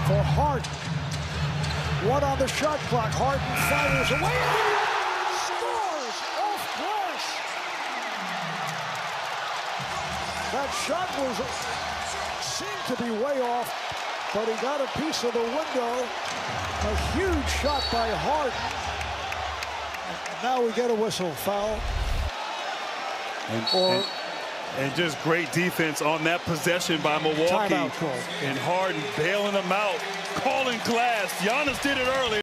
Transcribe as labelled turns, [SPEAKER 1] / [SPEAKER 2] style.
[SPEAKER 1] for Harden. 1 on the shot clock. Harden fires away and scores off glass. That shot seemed to be way off, but he got a piece of the window. A huge shot by Harden. And now we get a whistle foul.
[SPEAKER 2] And just great defense on that possession by Milwaukee.
[SPEAKER 1] Timeout call.
[SPEAKER 2] And Harden bailing them out, calling glass. Giannis did it early.